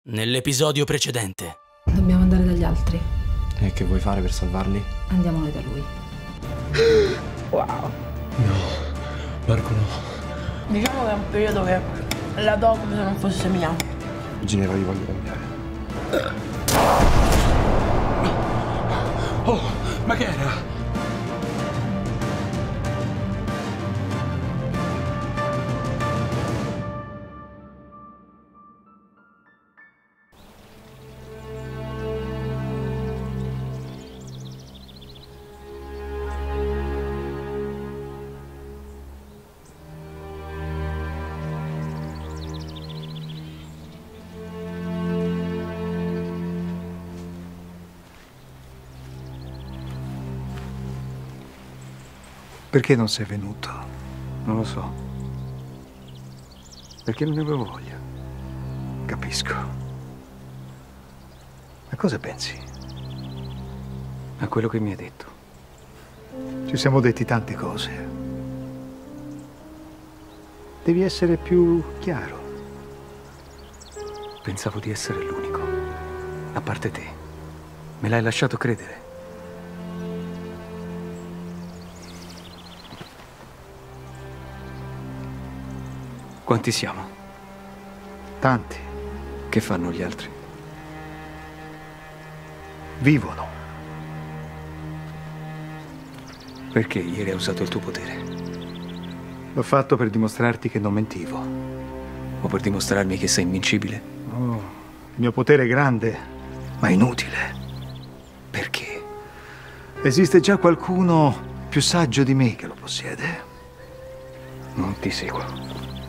Nell'episodio precedente. Dobbiamo andare dagli altri. E che vuoi fare per salvarli? Andiamo noi da lui. Wow. No, Marco no. Diciamo che è un periodo che la do come se non fosse mia. Ginevra, io voglio cambiare. Oh, ma che era? Perché non sei venuto? Non lo so. Perché non ne avevo voglia. Capisco. A cosa pensi? A quello che mi hai detto. Ci siamo detti tante cose. Devi essere più chiaro. Pensavo di essere l'unico. A parte te. Me l'hai lasciato credere. Quanti siamo? Tanti. Che fanno gli altri? Vivono. Perché ieri hai usato il tuo potere? L'ho fatto per dimostrarti che non mentivo. O per dimostrarmi che sei invincibile? Oh, il mio potere è grande, ma inutile. Perché? Esiste già qualcuno più saggio di me che lo possiede. Non ti seguo.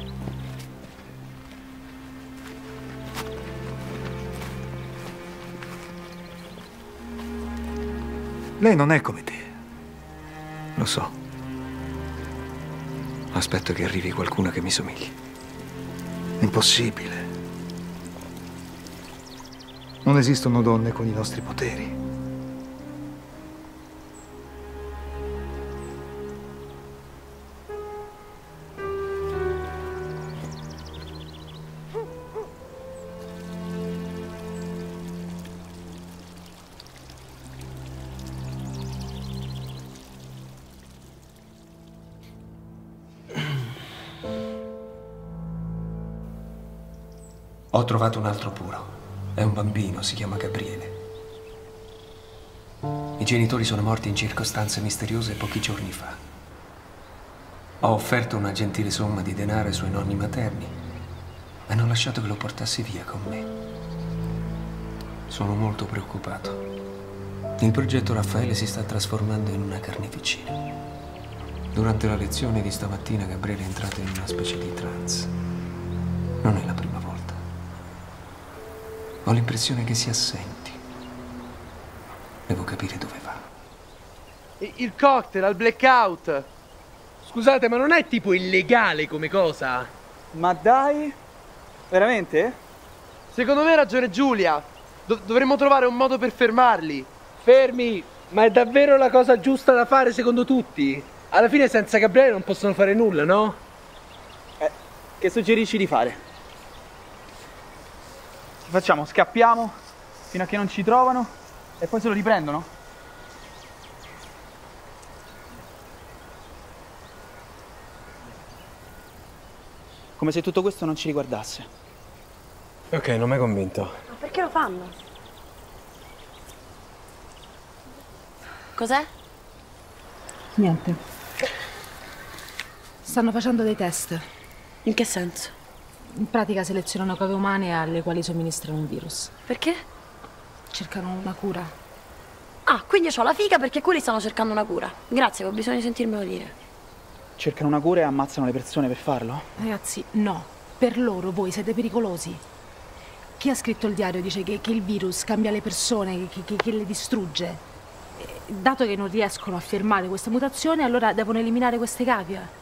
Lei non è come te. Lo so. Aspetto che arrivi qualcuno che mi somigli. Impossibile. Non esistono donne con i nostri poteri. Ho trovato un altro puro. È un bambino, si chiama Gabriele. I genitori sono morti in circostanze misteriose pochi giorni fa. Ho offerto una gentile somma di denaro ai suoi nonni materni e hanno lasciato che lo portassi via con me. Sono molto preoccupato. Il progetto Raffaele si sta trasformando in una carneficina. Durante la lezione di stamattina Gabriele è entrato in una specie di trance. Non è la prima volta. Ho l'impressione che sia assenti. Devo capire dove va. Il cocktail al blackout. Scusate, ma non è tipo illegale come cosa? Ma dai? Veramente? Secondo me ha ragione Giulia. Dovremmo trovare un modo per fermarli. Fermi! Ma è davvero la cosa giusta da fare secondo tutti? Alla fine senza Gabriele non possono fare nulla, no? Che suggerisci di fare? Che facciamo? Scappiamo fino a che non ci trovano e poi se lo riprendono? Come se tutto questo non ci riguardasse. Ok, non mi hai convinto. Ma perché lo fanno? Cos'è? Niente. Stanno facendo dei test. In che senso? In pratica selezionano cose umane alle quali somministrano un virus. Perché? Cercano una cura. Ah, quindi io ho la figa perché quelli stanno cercando una cura. Grazie, ho bisogno di sentirmelo dire. Cercano una cura e ammazzano le persone per farlo? Ragazzi, no. Per loro voi siete pericolosi. Chi ha scritto il diario dice che il virus cambia le persone, che le distrugge. Dato che non riescono a fermare questa mutazione, allora devono eliminare queste cavie.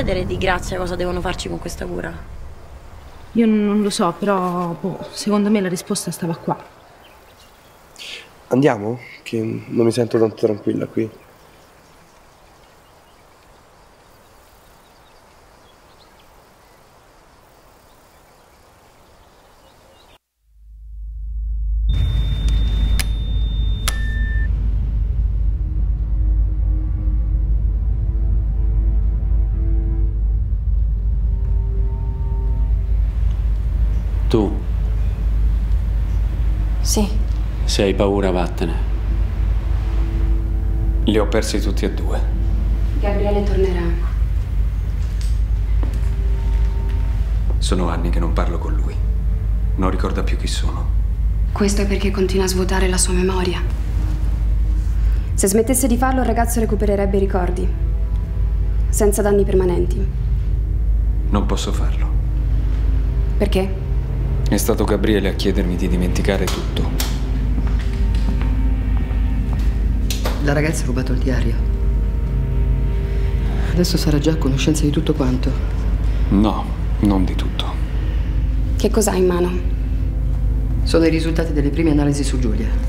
chiedere di grazia cosa devono farci con questa cura? Io non lo so, però secondo me la risposta stava qua. Andiamo? Che non mi sento tanto tranquilla qui. Tu, Sì. se hai paura, vattene. Li ho persi tutti e due. Gabriele tornerà. Sono anni che non parlo con lui. Non ricorda più chi sono. Questo è perché continua a svuotare la sua memoria. Se smettesse di farlo, il ragazzo recupererebbe i ricordi, senza danni permanenti. Non posso farlo. Perché? È stato Gabriele a chiedermi di dimenticare tutto. La ragazza ha rubato il diario. Adesso sarà già a conoscenza di tutto quanto. No, non di tutto. Che cos'ha in mano? Sono i risultati delle prime analisi su Giulia.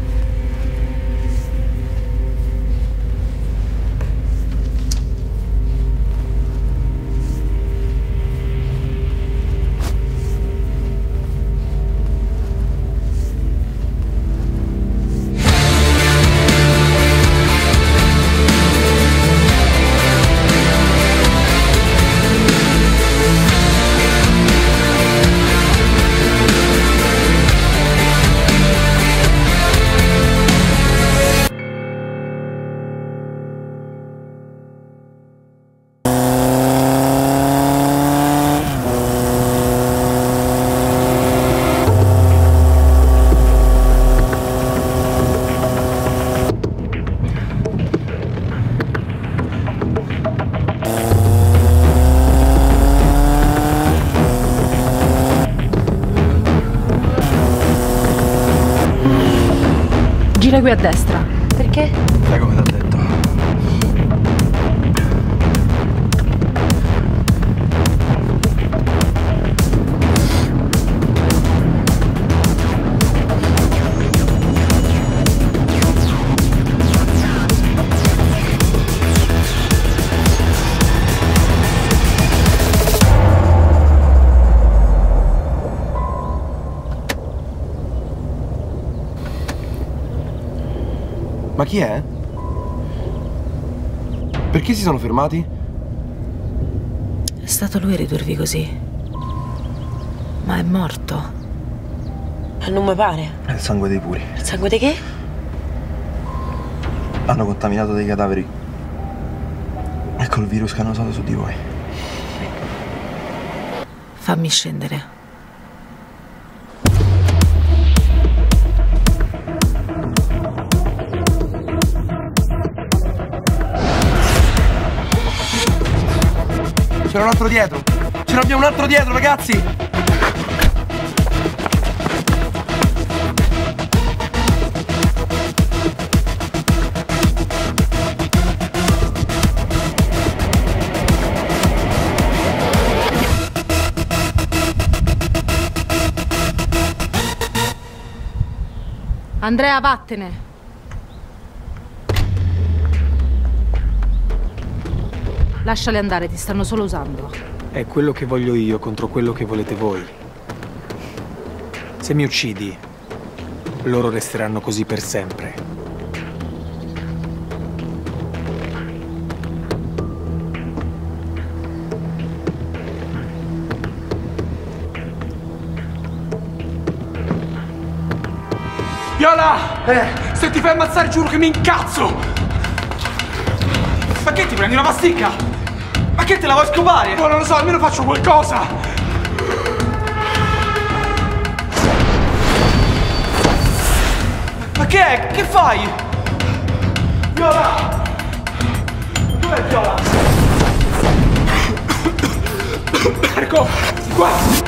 Gira qui a destra. Perché? Sai come t'ho detto? Ma chi è? Perché si sono fermati? È stato lui a ridurvi così. Ma è morto. Non mi pare. È il sangue dei puri. Il sangue di che? Hanno contaminato dei cadaveri. E col virus che hanno usato su di voi. Fammi scendere. C'era un altro dietro! Ce n'abbiamo un altro dietro, ragazzi! Andrea, vattene. Lasciali andare, ti stanno solo usando. È quello che voglio io contro quello che volete voi. Se mi uccidi, loro resteranno così per sempre. Viola! Se ti fai ammazzare giuro che mi incazzo! Ma che ti prendi una pasticca? Ma che te la vuoi scopare? Oh, non lo so, almeno faccio qualcosa! Ma che è? Che fai? Viola! Dov'è Viola? Ecco, qua!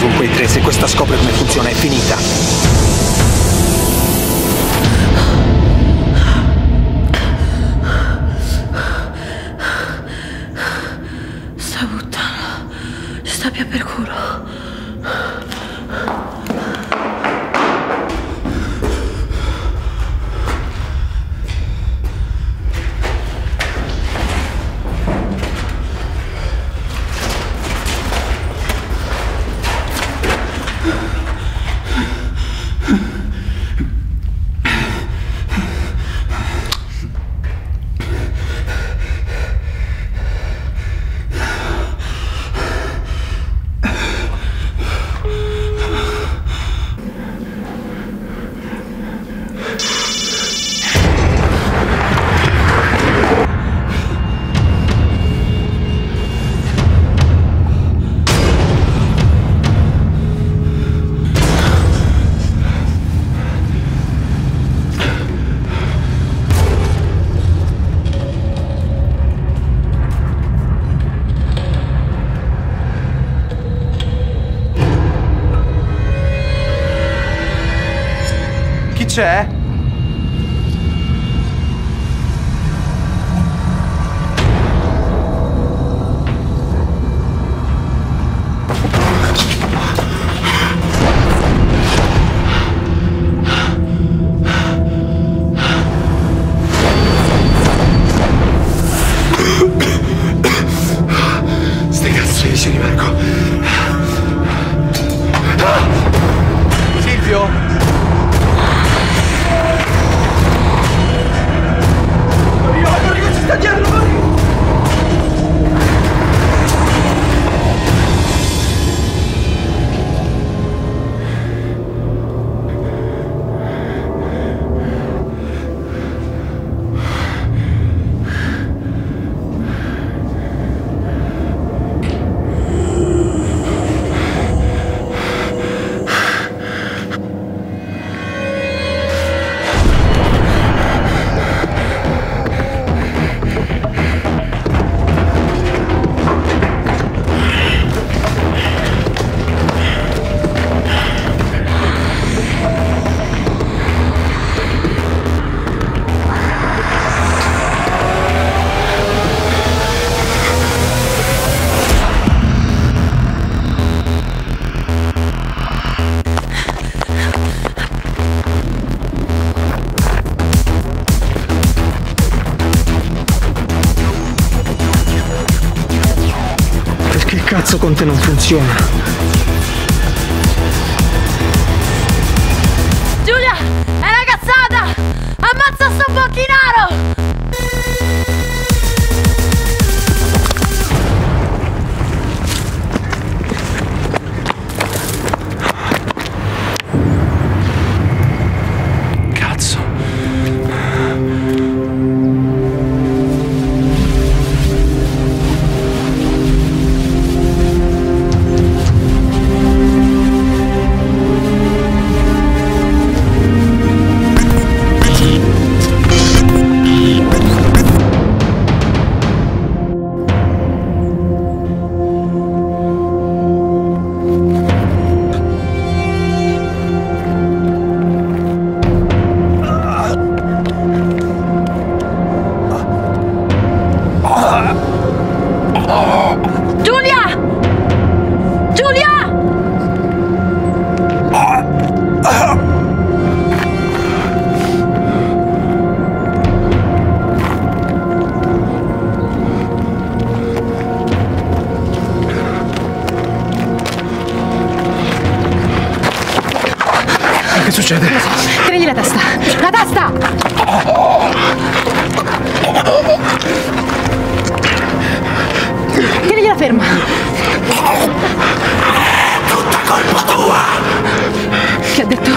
con quei tre. Se questa scopre come funziona è finita. Sta puttana ci sta più per culo. C'è? Ste cazzo di signori Marco. Silvio? Sta dietro, vai! Cazzo con te non funziona. Giulia, è una cazzata! Ammazza sto bocchinaro! Che succede? Tienigli la testa! La testa! Tienigliela ferma! Tutta colpa tua! Che ha detto?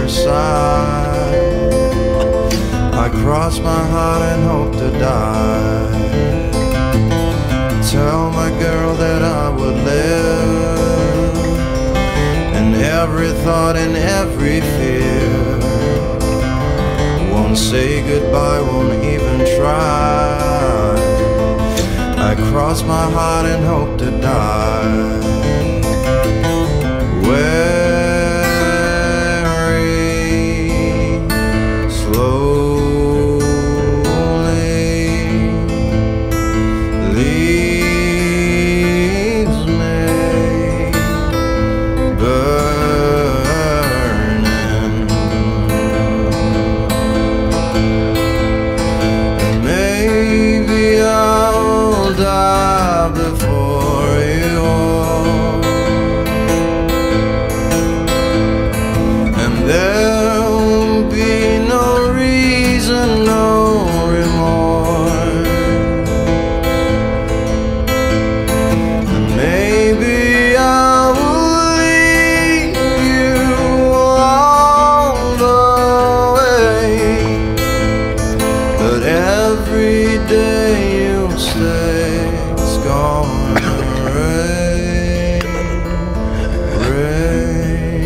her side. I cross my heart and hope to die. Tell my girl that I would live in every thought and every fear. Won't say goodbye, won't even try. I cross my heart and hope to die. Very slowly leaves me burning. And maybe I'll die before you. There will be no reason, no remorse. And maybe I will leave you all the way. But every day you stay, it's gonna rain, rain.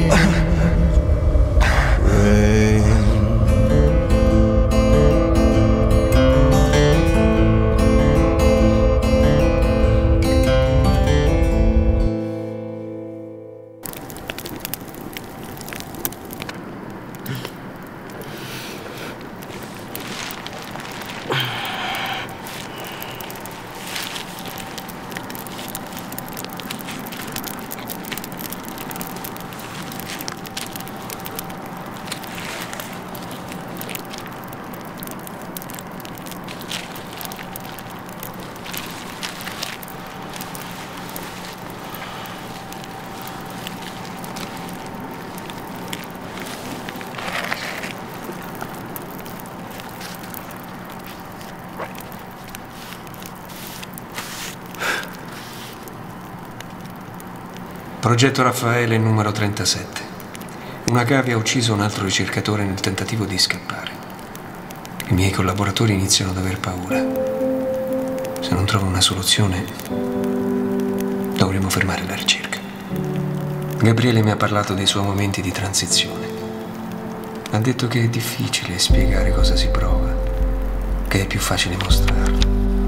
Progetto Raffaele numero 37. Una cavia ha ucciso un altro ricercatore nel tentativo di scappare. I miei collaboratori iniziano ad aver paura. Se non trovo una soluzione, dovremo fermare la ricerca. Gabriele mi ha parlato dei suoi momenti di transizione. Ha detto che è difficile spiegare cosa si prova, che è più facile mostrarlo.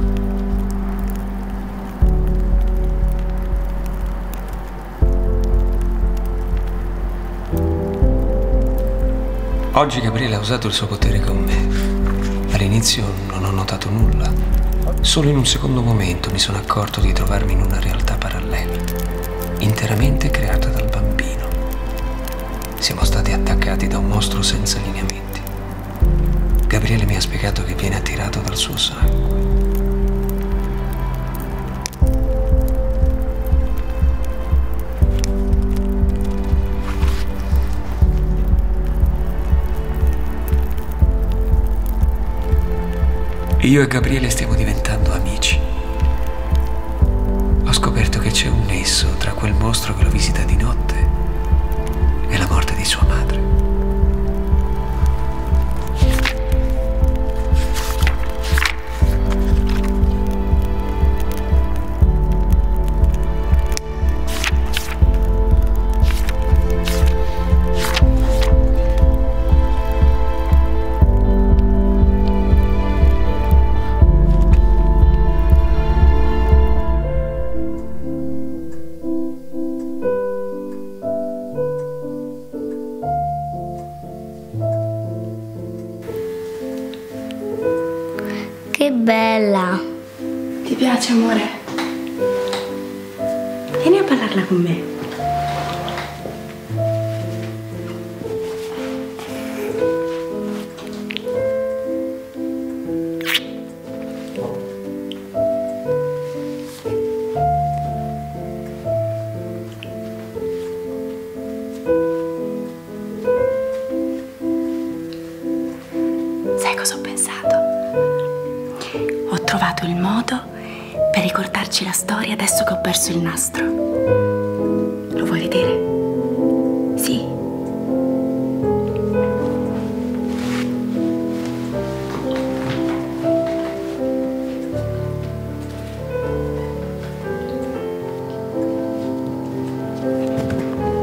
Oggi Gabriele ha usato il suo potere con me. All'inizio non ho notato nulla. Solo in un secondo momento mi sono accorto di trovarmi in una realtà parallela, interamente creata dal bambino. Siamo stati attaccati da un mostro senza lineamenti. Gabriele mi ha spiegato che viene attirato dal suo sangue. Io e Gabriele stiamo diventando amici. Ho scoperto che c'è un nesso tra quel mostro che lo visita di notte e la morte di sua madre. Che bella! Ti piace, amore? Vieni a parlarla con me. Sai cosa ho pensato? Ho trovato il modo per ricordarci la storia adesso che ho perso il nastro. Lo vuoi vedere? Sì.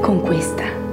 con questa.